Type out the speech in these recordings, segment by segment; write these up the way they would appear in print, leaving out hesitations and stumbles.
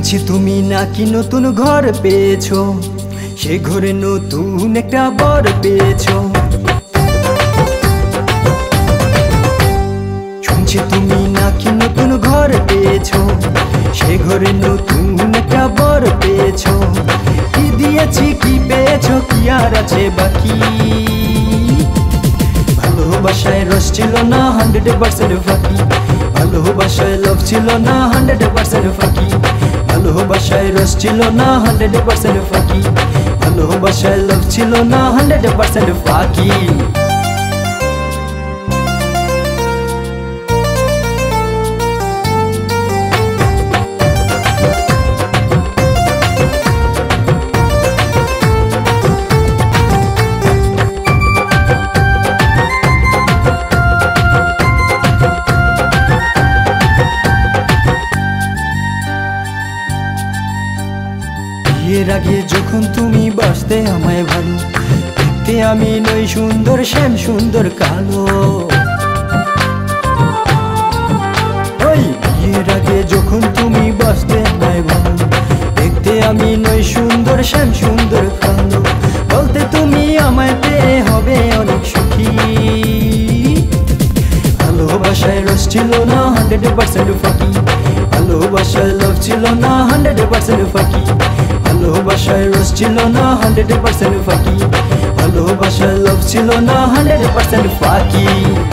শুনছি তুমি নাকি নতুন ঘর পেয়েছো, সে ঘরে নতুন একটা বর পেয়েছো। শুনছি তুমি নাকি নতুন ঘর পেয়েছো, সে ঘরে নতুন একটা বর পেয়েছো। কি দিয়েছি কি পেয়েছো, কি আর আছে বাকি? ভালোবাসায় রস ছিল না 100% ফাঁকি, ভালোবাসায় লাভ ছিল না 100% ফাঁকি, ভালোবাসায় রস ছিল না 100% ফাঁকি, ভালোবাসায় লাভ ছিল না 100% ফাঁকি। বিয়ের আগে যখন তুমি বাসতে আমায় ভালো, দেখতে আমি নই সুন্দর শ্যাম সুন্দর কালো। ওই বিয়ের আগে যখন তুমি বাসতে আমায় ভালো, দেখতে আমি নই সুন্দর শ্যাম সুন্দর কালো। বলতে তুমি আমায় পেয়ে হবে অনেক সুখী। ভালোবাসায় রস ছিল না 100% ফাঁকি, ভালোবাসায় লাভ ছিল না 100% ফাঁকি, ভালোবাসায় রস ছিল না 100% ফাঁকি, ভালোবাসায় লাভ ছিল না 100% ফাঁকি।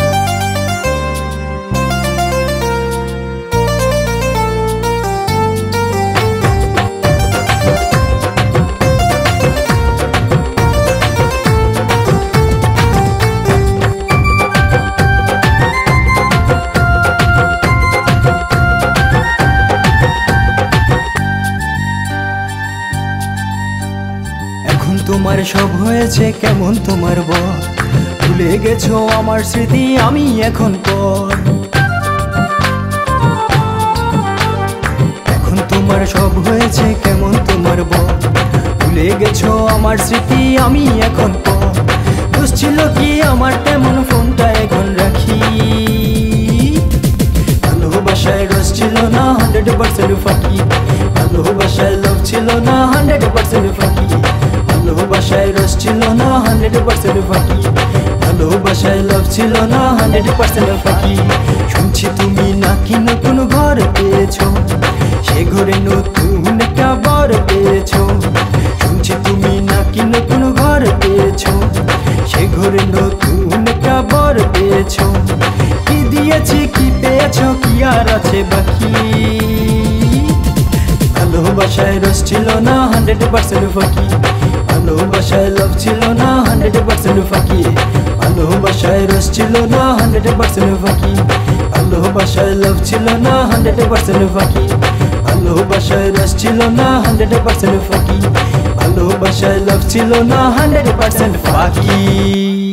তোমার সব হয়েছে কেমন তোমার বর, ভুলে গেছো আমার স্মৃতি আমি এখন পর। এখন তোমার সব হয়েছে কেমন তোমার বর, ভুলে গেছো আমার স্মৃতি আমি এখন পর। দোষ ছিল কি আমার তেমন ফোনটা এখন রাখি। ভালোবাসায় রস ছিল না 100% ফাঁকি, ভালোবাসায় লাভ ছিল না 100% ফাঁকি, ভালোবাসায় রস ছিল না 100% ফাঁকি, ভালোবাসায় লাভ ছিল না 100% ফাঁকি। শুনছি তুমি নাকি নতুন ঘর পেয়েছো, সে ঘরে নতুন একটা বর পেয়েছো। শুনছি তুমি নাকি নতুন ঘর পেয়েছো, সে ঘরে নতুন একটা বর পেয়েছো। কি দিয়েছি কি পেয়েছো, কি আর আছে বাকি? ভালোবাসায় রস ছিল না 100% ফাঁকি, ভালোবাসায় লাভ ছিল না 100% ফাঁকি, ভালোবাসায় রস ছিল না 100% ফাঁকি, ভালোবাসায় লাভ ছিল না 100% ফাঁকি, ভালোবাসায় রস ছিল না 100% ফাঁকি, ভালোবাসায় লাভ ছিল না 100% ফাঁকি।